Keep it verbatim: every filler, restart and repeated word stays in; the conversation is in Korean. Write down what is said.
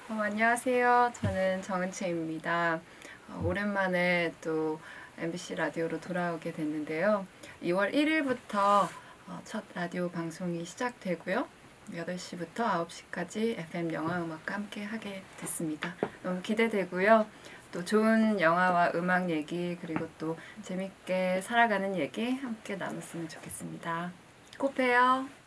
어, 안녕하세요. 저는 정은채입니다. 어, 오랜만에 또 엠비씨 라디오로 돌아오게 됐는데요. 이월 일일부터 어, 첫 라디오 방송이 시작되고요. 여덟 시부터 아홉 시까지 에프엠 영화음악과 함께 하게 됐습니다. 너무 기대되고요. 또 좋은 영화와 음악 얘기 그리고 또 재밌게 살아가는 얘기 함께 나눴으면 좋겠습니다. 꼭 봬요.